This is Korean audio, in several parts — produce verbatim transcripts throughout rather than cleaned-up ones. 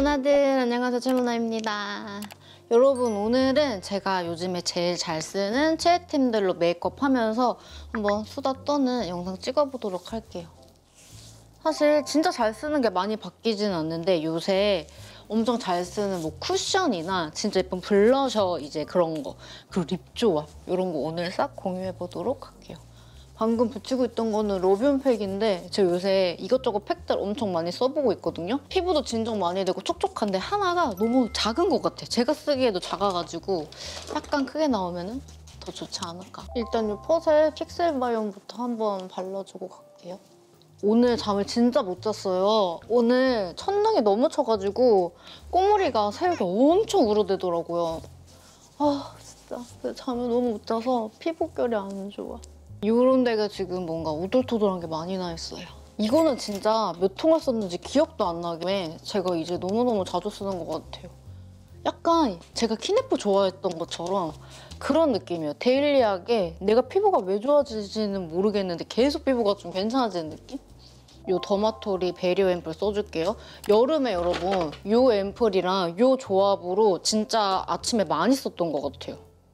누나들 안녕하세요, 최누나입니다. 여러분, 오늘은 제가 요즘에 제일 잘 쓰는 체액템들로 메이크업 하면서 한번 수다 떠는 영상 찍어보도록 할게요. 사실 진짜 잘 쓰는 게 많이 바뀌지는 않는데 요새 엄청 잘 쓰는 뭐 쿠션이나 진짜 예쁜 블러셔 이제 그런 거, 그리고 립 조합 이런 거 오늘 싹 공유해보도록 할게요. 방금 붙이고 있던 거는 로비온 팩인데 제가 요새 이것저것 팩들 엄청 많이 써보고 있거든요. 피부도 진정 많이 되고 촉촉한데 하나가 너무 작은 것 같아. 제가 쓰기에도 작아가지고 약간 크게 나오면 더 좋지 않을까. 일단 이 펫의 픽셀 바이옴부터 한번 발라주고 갈게요. 오늘 잠을 진짜 못 잤어요. 오늘 첫눈이 너무 쳐가지고 꼬물이가 새벽에 엄청 울어대더라고요. 아 진짜 잠을 너무 못 자서 피부결이 안 좋아. 이런 데가 지금 뭔가 오돌토돌한 게 많이 나 있어요. 이거는 진짜 몇 통을 썼는지 기억도 안 나게 제가 이제 너무너무 자주 쓰는 것 같아요. 약간 제가 키네프 좋아했던 것처럼 그런 느낌이에요. 데일리하게 내가 피부가 왜 좋아지지는 모르겠는데 계속 피부가 좀 괜찮아지는 느낌? 요 더마토리 베리어 앰플 써줄게요. 여름에 여러분 요 앰플이랑 요 조합으로 진짜 아침에 많이 썼던 것 같아요.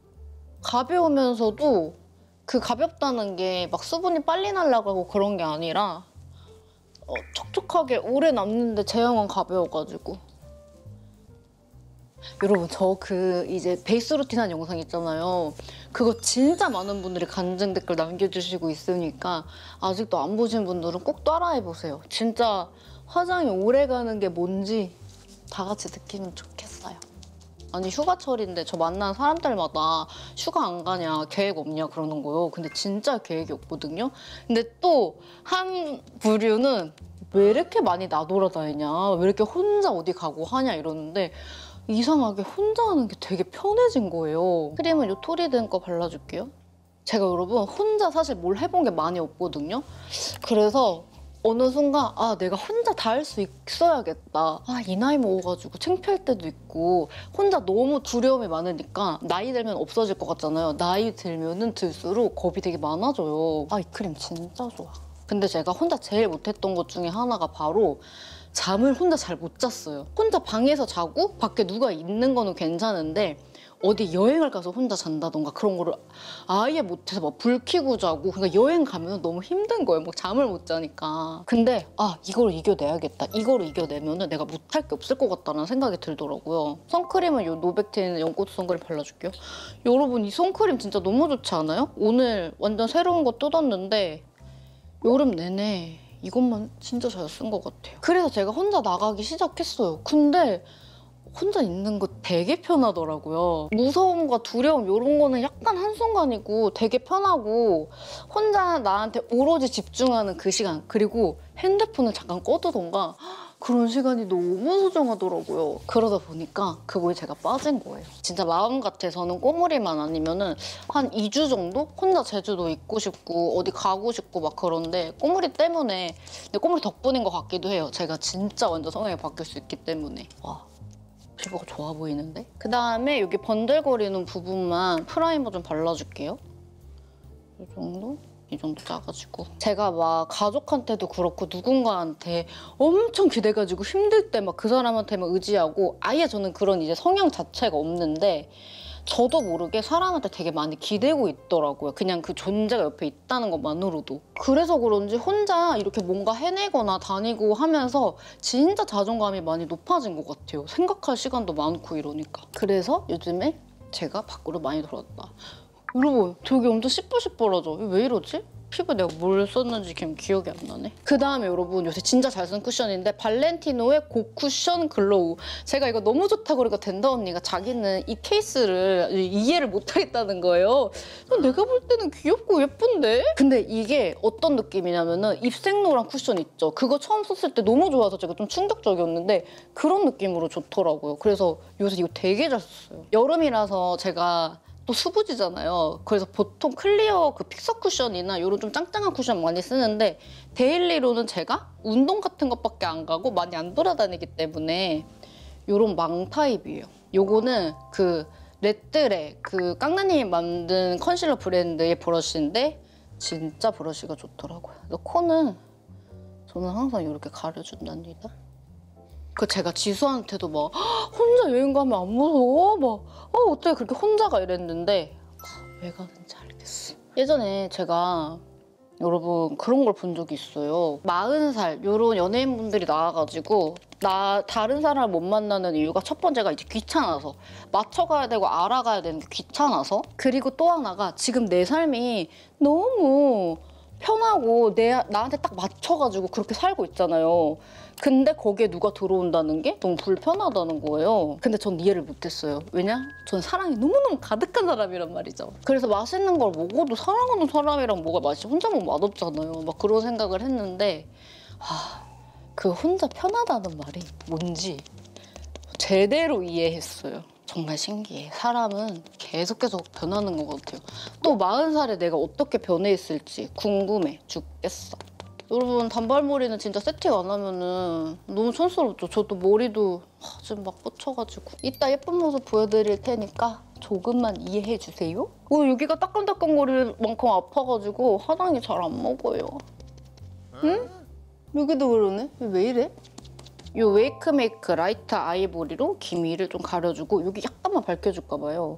가벼우면서도 그 가볍다는 게 막 수분이 빨리 날아가고 그런 게 아니라 어, 촉촉하게 오래 남는데 제형은 가벼워가지고. 여러분 저 그 이제 베이스 루틴한 영상 있잖아요. 그거 진짜 많은 분들이 간증 댓글 남겨주시고 있으니까 아직도 안 보신 분들은 꼭 따라해보세요. 진짜 화장이 오래 가는 게 뭔지 다 같이 느끼면 좋겠어요. 아니 휴가철인데 저 만나는 사람들마다 휴가 안 가냐, 계획 없냐 그러는 거예요. 근데 진짜 계획이 없거든요. 근데 또 한 부류는 왜 이렇게 많이 나돌아다니냐, 왜 이렇게 혼자 어디 가고 하냐 이러는데 이상하게 혼자 하는 게 되게 편해진 거예요. 크림은 이 토리든 거 발라줄게요. 제가 여러분 혼자 사실 뭘 해본 게 많이 없거든요. 그래서 어느 순간 아 내가 혼자 다 할 수 있어야겠다. 아 이 나이 먹어가지고 창피할 때도 있고 혼자 너무 두려움이 많으니까 나이 들면 없어질 것 같잖아요. 나이 들면은 들수록 겁이 되게 많아져요. 아 이 크림 진짜 좋아. 근데 제가 혼자 제일 못했던 것 중에 하나가 바로 잠을 혼자 잘 못 잤어요. 혼자 방에서 자고 밖에 누가 있는 거는 괜찮은데 어디 여행을 가서 혼자 잔다던가 그런 거를 아예 못해서 막 불 켜고 자고, 그러니까 여행 가면 너무 힘든 거예요. 막 잠을 못 자니까. 근데 아 이걸 이겨내야겠다. 이거를 이겨내면 내가 못할 게 없을 것 같다는 생각이 들더라고요. 선크림은 이 노백틴 연꽃 선크림 발라줄게요. 여러분 이 선크림 진짜 너무 좋지 않아요? 오늘 완전 새로운 거 뜯었는데 여름 내내 이것만 진짜 잘 쓴 것 같아요. 그래서 제가 혼자 나가기 시작했어요. 근데 혼자 있는 거 되게 편하더라고요. 무서움과 두려움 이런 거는 약간 한순간이고 되게 편하고 혼자 나한테 오로지 집중하는 그 시간, 그리고 핸드폰을 잠깐 꺼두던가 그런 시간이 너무 소중하더라고요. 그러다 보니까 그거에 제가 빠진 거예요. 진짜 마음 같아서는 꼬물이만 아니면은 한 이 주 정도 혼자 제주도 있고 싶고 어디 가고 싶고 막 그런데 꼬물이 때문에, 근데 꼬물이 덕분인 것 같기도 해요. 제가 진짜 완전 성향이 바뀔 수 있기 때문에. 와. 피부가 좋아 보이는데? 그다음에 여기 번들거리는 부분만 프라이머 좀 발라줄게요. 이 정도? 이 정도 짜가지고. 제가 막 가족한테도 그렇고 누군가한테 엄청 기대가지고 힘들 때 막 그 사람한테만 의지하고 아예 저는 그런 이제 성향 자체가 없는데 저도 모르게 사람한테 되게 많이 기대고 있더라고요. 그냥 그 존재가 옆에 있다는 것만으로도. 그래서 그런지 혼자 이렇게 뭔가 해내거나 다니고 하면서 진짜 자존감이 많이 높아진 것 같아요. 생각할 시간도 많고 이러니까. 그래서 요즘에 제가 밖으로 많이 돌아왔다. 여러분 저기 엄청 시뻘시뻘하죠? 왜 이러지? 피부 내가 뭘 썼는지 그냥 기억이 안 나네. 그 다음에 여러분 요새 진짜 잘 쓴 쿠션인데 발렌티노의 고쿠션 글로우. 제가 이거 너무 좋다고 그러니까 된다 언니가 자기는 이 케이스를 이해를 못하겠다는 거예요. 내가 볼 때는 귀엽고 예쁜데? 근데 이게 어떤 느낌이냐면은 입생로랑 쿠션 있죠? 그거 처음 썼을 때 너무 좋아서 제가 좀 충격적이었는데 그런 느낌으로 좋더라고요. 그래서 요새 이거 되게 잘 썼어요. 여름이라서 제가 또 수부지잖아요. 그래서 보통 클리어 그 픽서 쿠션이나 이런 좀 짱짱한 쿠션 많이 쓰는데 데일리로는 제가 운동 같은 것밖에 안 가고 많이 안 돌아다니기 때문에 이런 망 타입이에요. 요거는 그 레뜨레 그 깡나님이 만든 컨실러 브랜드의 브러쉬인데 진짜 브러쉬가 좋더라고요. 코는 저는 항상 이렇게 가려준답니다. 그 제가 지수한테도 막 혼자 여행 가면 안 무서워? 막 어, 어떻게 그렇게 혼자 가 이랬는데 왜 가는지 알겠어. 예전에 제가 여러분 그런 걸 본 적이 있어요. 마흔 살 이런 연예인분들이 나와가지고 나 다른 사람을 못 만나는 이유가 첫 번째가 이제 귀찮아서 맞춰가야 되고 알아가야 되는 게 귀찮아서 그리고 또 하나가 지금 내 삶이 너무 편하고 내, 나한테 딱 맞춰가지고 그렇게 살고 있잖아요. 근데 거기에 누가 들어온다는 게 너무 불편하다는 거예요. 근데 전 이해를 못했어요. 왜냐? 전 사랑이 너무너무 가득한 사람이란 말이죠. 그래서 맛있는 걸 먹어도 사랑하는 사람이랑 뭐가 맛이 혼자 먹으면 맛없잖아요. 막 그런 생각을 했는데 아, 그 혼자 편하다는 말이 뭔지 제대로 이해했어요. 정말 신기해. 사람은 계속 계속 변하는 것 같아요. 또 마흔 살에 내가 어떻게 변해 있을지 궁금해 죽겠어. 여러분 단발머리는 진짜 세팅 안 하면은 너무 촌스럽죠. 저도 머리도 지금 막 뻗쳐가지고 이따 예쁜 모습 보여드릴 테니까 조금만 이해해 주세요. 오늘 여기가 따끔따끔거릴 만큼 아파가지고 화장이 잘 안 먹어요. 응? 여기도 그러네? 왜 이래? 이 웨이크메이크 라이트 아이보리로 기미를 좀 가려주고 여기 약간만 밝혀줄까 봐요.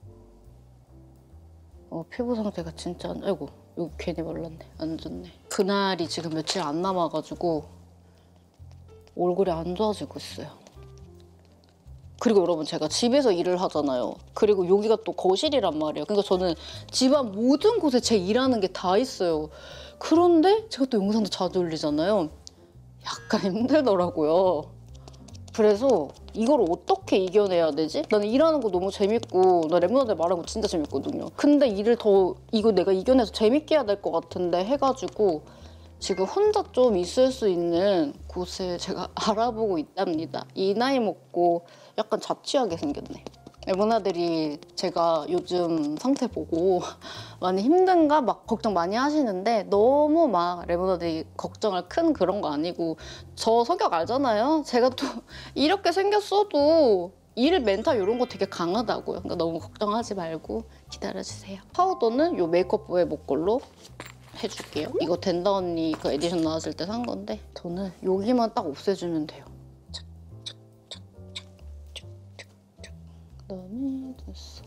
어, 피부 상태가 진짜 안... 아이고 여기 괜히 발랐네. 안 좋네. 그날이 지금 며칠 안 남아가지고 얼굴이 안 좋아지고 있어요. 그리고 여러분 제가 집에서 일을 하잖아요. 그리고 여기가 또 거실이란 말이에요. 그러니까 저는 집안 모든 곳에 제 일하는 게 다 있어요. 그런데 제가 또 영상도 자주 올리잖아요. 약간 힘들더라고요. 그래서 이걸 어떻게 이겨내야 되지? 나는 일하는 거 너무 재밌고 나 랩몬한테 말하는 거 진짜 재밌거든요. 근데 일을 더 이거 내가 이겨내서 재밌게 해야 될 것 같은데 해가지고 지금 혼자 좀 있을 수 있는 곳을 제가 알아보고 있답니다. 이 나이 먹고 약간 자취하게 생겼네. 레모나들이 제가 요즘 상태 보고 많이 힘든가 막 걱정 많이 하시는데 너무 막 레모나들이 걱정할 큰 그런 거 아니고 저 성격 알잖아요. 제가 또 이렇게 생겼어도 일 멘탈 이런 거 되게 강하다고요. 그러니까 너무 걱정하지 말고 기다려주세요. 파우더는 이 메이크업부의 목걸로 해줄게요. 이거 된다 언니 그 에디션 나왔을 때 산 건데 저는 여기만 딱 없애주면 돼요. 그다음에 됐어.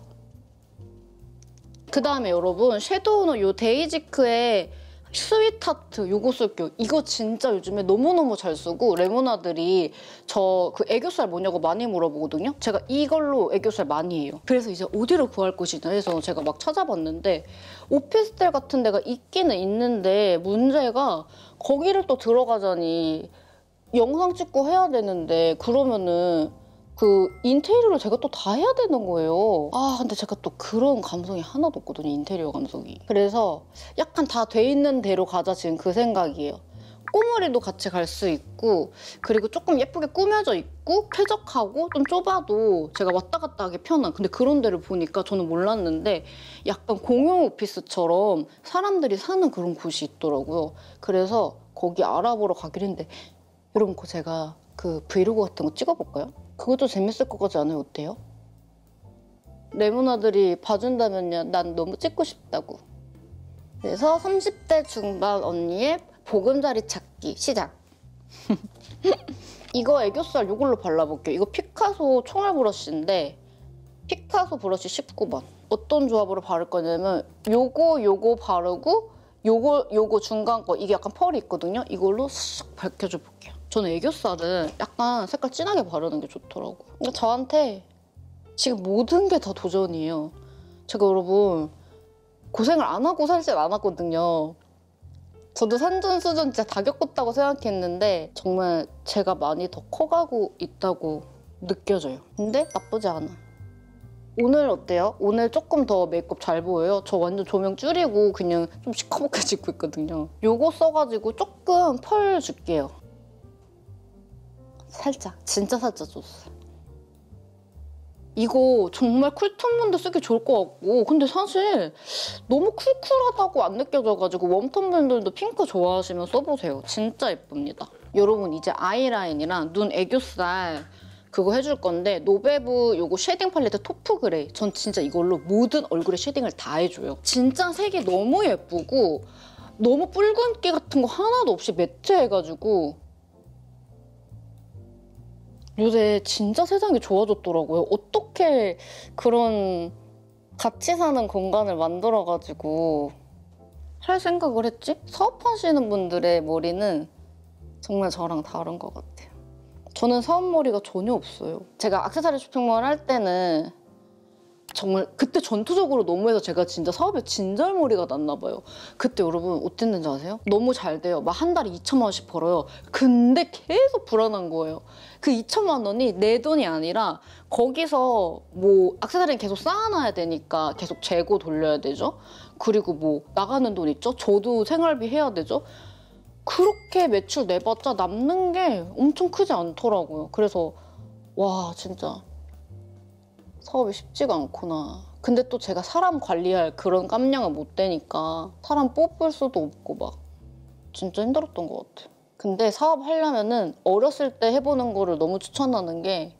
그다음에 여러분 섀도우는 요 데이지크의 스윗하트 요거 쓸게요. 이거 진짜 요즘에 너무너무 잘 쓰고 레모나들이 저 그 애교살 뭐냐고 많이 물어보거든요. 제가 이걸로 애교살 많이 해요. 그래서 이제 어디로 구할 곳이나 해서 제가 막 찾아봤는데 오피스텔 같은 데가 있기는 있는데 문제가 거기를 또 들어가자니 영상 찍고 해야 되는데 그러면은 그 인테리어를 제가 또 다 해야 되는 거예요. 아 근데 제가 또 그런 감성이 하나도 없거든요. 인테리어 감성이. 그래서 약간 다 돼 있는 대로 가자 지금 그 생각이에요. 꼬머리도 같이 갈 수 있고 그리고 조금 예쁘게 꾸며져 있고 쾌적하고 좀 좁아도 제가 왔다 갔다 하기 편한 근데 그런 데를 보니까 저는 몰랐는데 약간 공용 오피스처럼 사람들이 사는 그런 곳이 있더라고요. 그래서 거기 알아보러 가기로 했는데 여러분 그거 제가 그 브이로그 같은 거 찍어볼까요? 그것도 재밌을 것 같지 않아요? 어때요? 레모나들이 봐준다면요. 난 너무 찍고 싶다고. 그래서 삼십 대 중반 언니의 보금자리 찾기 시작. 이거 애교살 이걸로 발라볼게요. 이거 피카소 총알 브러쉬인데 피카소 브러쉬 십구 번. 어떤 조합으로 바를 거냐면 요거 요거 바르고 요거 요거 중간 거 이게 약간 펄이 있거든요. 이걸로 쓱 밝혀줘 볼게요. 저는 애교살은 약간 색깔 진하게 바르는 게 좋더라고요. 그러니까 저한테 지금 모든 게 다 도전이에요. 제가 여러분 고생을 안 하고 살진 않았거든요. 저도 산전수전 진짜 다 겪었다고 생각했는데 정말 제가 많이 더 커가고 있다고 느껴져요. 근데 나쁘지 않아. 오늘 어때요? 오늘 조금 더 메이크업 잘 보여요? 저 완전 조명 줄이고 그냥 좀 시커멓게 있거든요. 요거 써가지고 조금 펄 줄게요. 살짝, 진짜 살짝 줬어. 이거 정말 쿨톤분도 쓰기 좋을 것 같고 근데 사실 너무 쿨쿨하다고 안 느껴져가지고 웜톤분들도 핑크 좋아하시면 써보세요. 진짜 예쁩니다. 여러분 이제 아이라인이랑 눈 애교살 그거 해줄 건데 노베브 요거 쉐딩 팔레트 토프 그레이 전 진짜 이걸로 모든 얼굴에 쉐딩을 다 해줘요. 진짜 색이 너무 예쁘고 너무 붉은기 같은 거 하나도 없이 매트해가지고 요새 진짜 세상이 좋아졌더라고요. 어떻게 그런 같이 사는 공간을 만들어가지고 할 생각을 했지? 사업하시는 분들의 머리는 정말 저랑 다른 것 같아요. 저는 사업머리가 전혀 없어요. 제가 액세서리 쇼핑몰 할 때는 정말 그때 전투적으로 너무해서 제가 진짜 사업에 진절머리가 났나 봐요. 그때 여러분 어땠는지 아세요? 너무 잘 돼요. 막 한 달에 이천만 원씩 벌어요. 근데 계속 불안한 거예요. 그 이천만 원이 내 돈이 아니라 거기서 뭐 액세서리는 계속 쌓아놔야 되니까 계속 재고 돌려야 되죠. 그리고 뭐 나가는 돈 있죠. 저도 생활비 해야 되죠. 그렇게 매출 내봤자 남는 게 엄청 크지 않더라고요. 그래서 와 진짜 사업이 쉽지가 않구나. 근데 또 제가 사람 관리할 그런 깜냥은 못 되니까 사람 뽑을 수도 없고 막 진짜 힘들었던 것 같아요. 근데 사업하려면은 어렸을 때 해보는 거를 너무 추천하는 게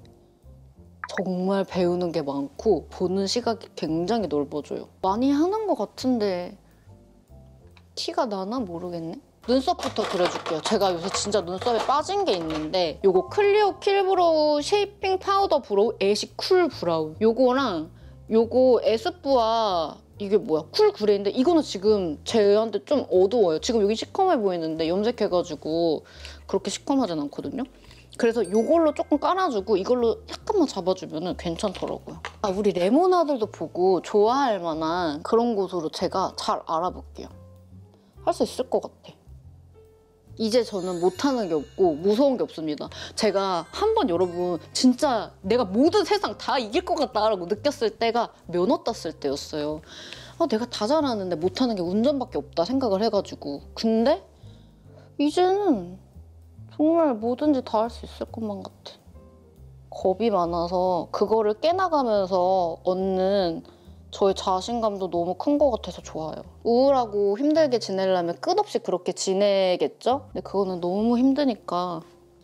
정말 배우는 게 많고 보는 시각이 굉장히 넓어져요. 많이 하는 것 같은데 티가 나나 모르겠네. 눈썹부터 그려줄게요. 제가 요새 진짜 눈썹에 빠진 게 있는데 요거 클리오 킬브로우 쉐이핑 파우더 브로우 애쉬 쿨 브라운 요거랑 요거 에스쁘아 이게 뭐야 쿨 그레이인데 이거는 지금 제한테 좀 어두워요. 지금 여기 시커매 보이는데 염색해가지고 그렇게 시커매진 않거든요. 그래서 요걸로 조금 깔아주고 이걸로 약간만 잡아주면 괜찮더라고요. 아, 우리 레모나들도 보고 좋아할 만한 그런 곳으로 제가 잘 알아볼게요. 할 수 있을 것 같아. 이제 저는 못하는 게 없고 무서운 게 없습니다. 제가 한 번 여러분 진짜 내가 모든 세상 다 이길 것 같다라고 느꼈을 때가 면허 땄을 때였어요. 아, 내가 다 잘하는데 못하는 게 운전밖에 없다 생각을 해가지고. 근데 이제는 정말 뭐든지 다 할 수 있을 것만 같아. 겁이 많아서 그거를 깨나가면서 얻는 저의 자신감도 너무 큰 것 같아서 좋아요. 우울하고 힘들게 지내려면 끝없이 그렇게 지내겠죠? 근데 그거는 너무 힘드니까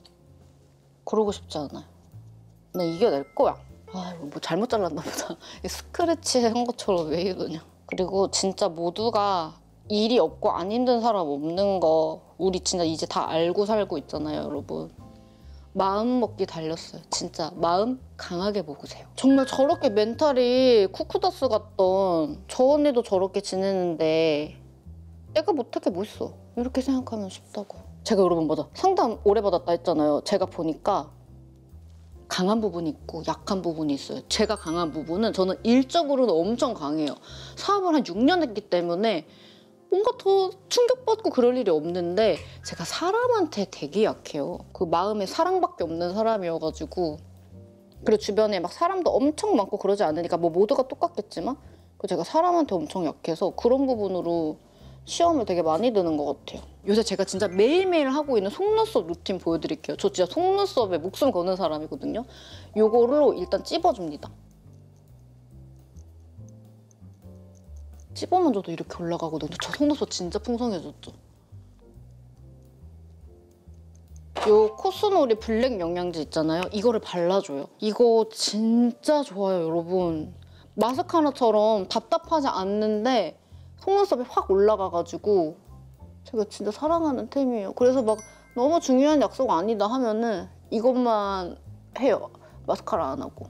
그러고 싶지 않아요. 나 이겨낼 거야. 아, 이거 뭐 잘못 잘랐나 보다. 스크래치 한 것처럼 왜 이러냐. 그리고 진짜 모두가 일이 없고 안 힘든 사람 없는 거 우리 진짜 이제 다 알고 살고 있잖아요, 여러분. 마음 먹기 달렸어요. 진짜 마음 강하게 먹으세요. 정말 저렇게 멘탈이 쿠쿠다스 같던 저 언니도 저렇게 지내는데 내가 못할 게 뭐 있어. 이렇게 생각하면 쉽다고요. 제가 여러분 맞아. 상담 오래 받았다 했잖아요. 제가 보니까 강한 부분이 있고 약한 부분이 있어요. 제가 강한 부분은 저는 일적으로는 엄청 강해요. 사업을 한 육 년 했기 때문에 뭔가 더 충격받고 그럴 일이 없는데 제가 사람한테 되게 약해요. 그 마음에 사랑밖에 없는 사람이어가지고 그리고 주변에 막 사람도 엄청 많고 그러지 않으니까 뭐 모두가 똑같겠지만 제가 사람한테 엄청 약해서 그런 부분으로 시험을 되게 많이 드는 것 같아요. 요새 제가 진짜 매일매일 하고 있는 속눈썹 루틴 보여드릴게요. 저 진짜 속눈썹에 목숨 거는 사람이거든요. 요거로 일단 찝어줍니다. 찝어만 줘도 이렇게 올라가거든요. 저 속눈썹 진짜 풍성해졌죠. 요 코스놀이 블랙 영양제 있잖아요. 이거를 발라줘요. 이거 진짜 좋아요, 여러분. 마스카라처럼 답답하지 않는데 속눈썹이 확 올라가가지고 제가 진짜 사랑하는 템이에요. 그래서 막 너무 중요한 약속 아니다 하면은 이것만 해요. 마스카라 안 하고.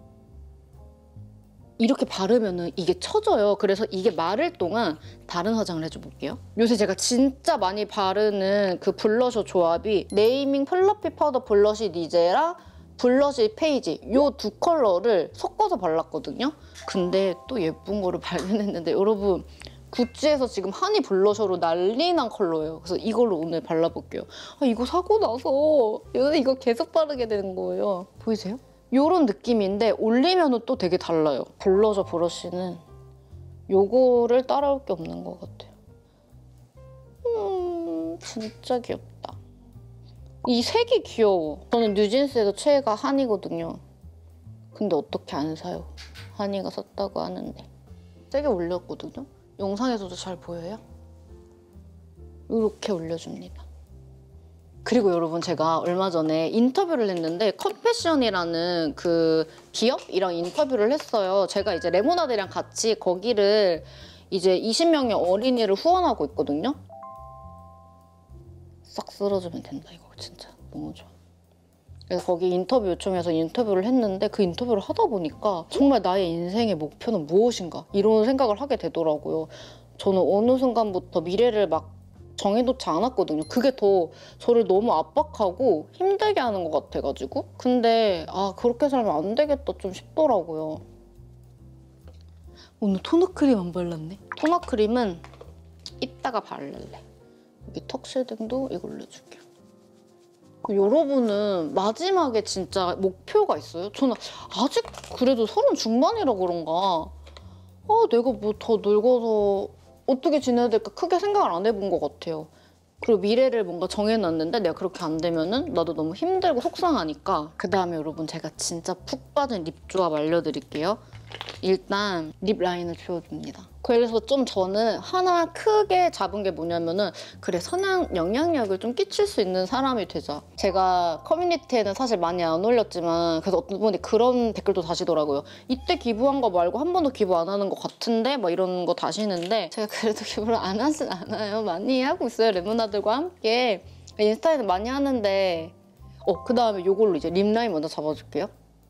이렇게 바르면은 이게 쳐져요. 그래서 이게 마를 동안 다른 화장을 해줘볼게요. 요새 제가 진짜 많이 바르는 그 블러셔 조합이 네이밍 플러피 파우더 블러시 니제랑 블러시 페이지 요 두 컬러를 섞어서 발랐거든요. 근데 또 예쁜 거를 발견했는데 여러분 구찌에서 지금 하니 블러셔로 난리 난 컬러예요. 그래서 이걸로 오늘 발라볼게요. 아, 이거 사고 나서 요새 이거 계속 바르게 되는 거예요. 보이세요? 요런 느낌인데 올리면 또 되게 달라요. 블러셔 브러쉬는 요거를 따라올 게 없는 것 같아요. 음, 진짜 귀엽다. 이 색이 귀여워. 저는 뉴진스에서 최애가 하니거든요. 근데 어떻게 안 사요? 하니가 샀다고 하는데. 세게 올렸거든요. 영상에서도 잘 보여요? 이렇게 올려줍니다. 그리고 여러분 제가 얼마 전에 인터뷰를 했는데 컴패션이라는 그 기업이랑 인터뷰를 했어요. 제가 이제 레모나드랑 같이 거기를 이제 이십 명의 어린이를 후원하고 있거든요. 싹 쓸어주면 된다 이거 진짜 너무 좋아. 그래서 거기 인터뷰 요청해서 인터뷰를 했는데 그 인터뷰를 하다 보니까 정말 나의 인생의 목표는 무엇인가 이런 생각을 하게 되더라고요. 저는 어느 순간부터 미래를 막 정해놓지 않았거든요. 그게 더 저를 너무 압박하고 힘들게 하는 것 같아가지고. 근데 아 그렇게 살면 안 되겠다 좀 싶더라고요. 오늘 토너 크림 안 발랐네. 토너 크림은 이따가 바를래. 여기 턱 쉐딩도 이걸로 해줄게요. 여러분은 마지막에 진짜 목표가 있어요? 저는 아직 그래도 서른 중반이라 그런가 아 내가 뭐 더 늙어서 어떻게 지내야 될까 크게 생각을 안 해본 것 같아요. 그리고 미래를 뭔가 정해놨는데 내가 그렇게 안 되면은 나도 너무 힘들고 속상하니까. 그 다음에 여러분 제가 진짜 푹 빠진 립 조합 알려드릴게요. 일단 립 라인을 지워줍니다. 그래서 좀 저는 하나 크게 잡은 게 뭐냐면은 그래 선한 영향력을 좀 끼칠 수 있는 사람이 되자. 제가 커뮤니티에는 사실 많이 안 올렸지만 그래서 어떤 분이 그런 댓글도 다시더라고요. 이때 기부한 거 말고 한 번도 기부 안 하는 것 같은데 막 이런 거 다시는데 제가 그래도 기부를 안 하진 않아요. 많이 하고 있어요. 레모나들과 함께 인스타에는 많이 하는데 어 그 다음에 이걸로 이제 립 라인 먼저 잡아줄게요.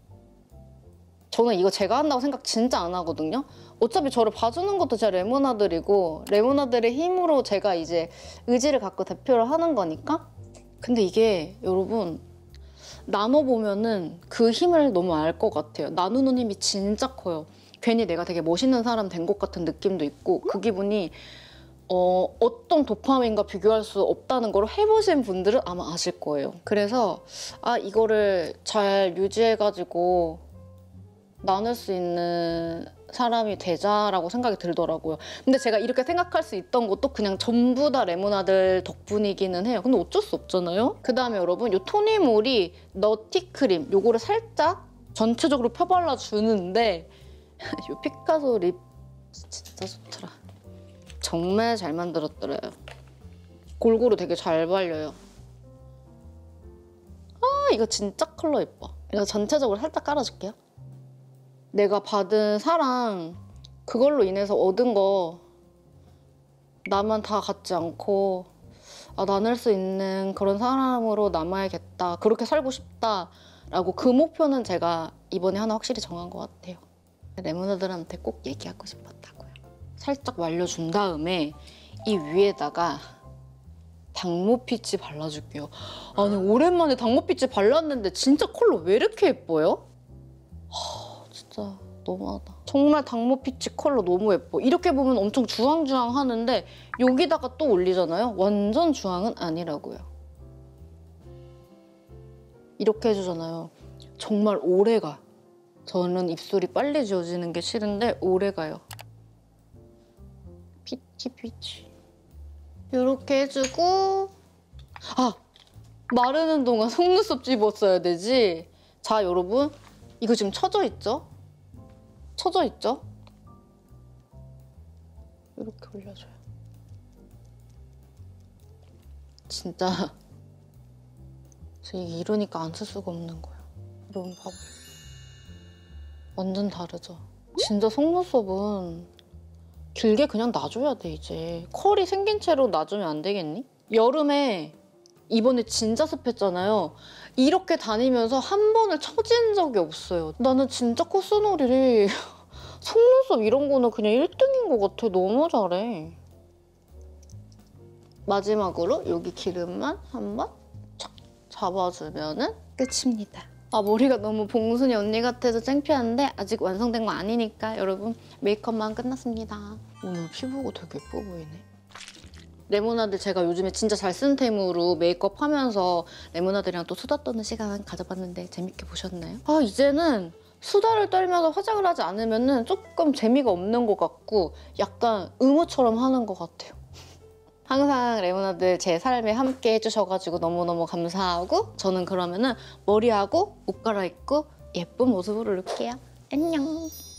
저는 이거 제가 한다고 생각 진짜 안 하거든요. 어차피 저를 봐주는 것도 제 레모나들이고 레모나들의 힘으로 제가 이제 의지를 갖고 대표를 하는 거니까. 근데 이게 여러분 나눠보면은 그 힘을 너무 알 것 같아요. 나누는 힘이 진짜 커요. 괜히 내가 되게 멋있는 사람 된 것 같은 느낌도 있고 그 기분이 어, 어떤 도파민과 비교할 수 없다는 걸 해보신 분들은 아마 아실 거예요. 그래서 아 이거를 잘 유지해가지고 나눌 수 있는 사람이 되자라고 생각이 들더라고요. 근데 제가 이렇게 생각할 수 있던 것도 그냥 전부 다 레모나들 덕분이기는 해요. 근데 어쩔 수 없잖아요. 그 다음에 여러분 이 토니모리 너티 크림 요거를 살짝 전체적으로 펴발라주는데 이 피카소 립 진짜 좋더라. 정말 잘 만들었더라요. 골고루 되게 잘 발려요. 아 이거 진짜 컬러 예뻐. 이거 전체적으로 살짝 깔아줄게요. 내가 받은 사랑 그걸로 인해서 얻은 거 나만 다 갖지 않고 아, 나눌 수 있는 그런 사람으로 남아야겠다. 그렇게 살고 싶다라고 그 목표는 제가 이번에 하나 확실히 정한 것 같아요. 레모나들한테 꼭 얘기하고 싶었다고요. 살짝 말려준 다음에 이 위에다가 당모피치 발라줄게요. 아니 오랜만에 당모피치 발랐는데 진짜 컬러 왜 이렇게 예뻐요? 진짜 너무하다. 정말 당모피치 컬러 너무 예뻐. 이렇게 보면 엄청 주황주황 하는데 여기다가 또 올리잖아요. 완전 주황은 아니라고요. 이렇게 해주잖아요. 정말 오래가. 저는 입술이 빨리 지워지는 게 싫은데 오래가요. 피치 피치. 이렇게 해주고 아! 마르는 동안 속눈썹 집었어야 되지. 자 여러분 이거 지금 쳐져 있죠? 쳐져 있죠? 이렇게 올려줘요. 진짜 이러니까 안 쓸 수가 없는 거야. 여러분 봐봐요. 완전 다르죠? 진짜 속눈썹은 길게 그냥 놔줘야 돼 이제. 컬이 생긴 채로 놔주면 안 되겠니? 여름에 이번에 진짜 습했잖아요. 이렇게 다니면서 한 번을 처진 적이 없어요. 나는 진짜 코스놀이를 속눈썹 이런 거는 그냥 일 등인 것 같아. 너무 잘해. 마지막으로 여기 기름만 한번 착 잡아주면 끝입니다. 아 머리가 너무 봉순이 언니 같아서 창피한데 아직 완성된 거 아니니까 여러분 메이크업만 끝났습니다. 오늘 피부가 되게 예뻐 보이네. 레모나들 제가 요즘에 진짜 잘 쓰는 템으로 메이크업 하면서 레모나들이랑 또 수다 떠는 시간 가져봤는데 재밌게 보셨나요? 아 이제는 수다를 떨면서 화장을 하지 않으면 조금 재미가 없는 것 같고 약간 의무처럼 하는 것 같아요. 항상 레모나들 제 삶에 함께 해주셔가지고 너무너무 감사하고 저는 그러면은 머리하고 옷 갈아입고 예쁜 모습으로 올게요. 안녕.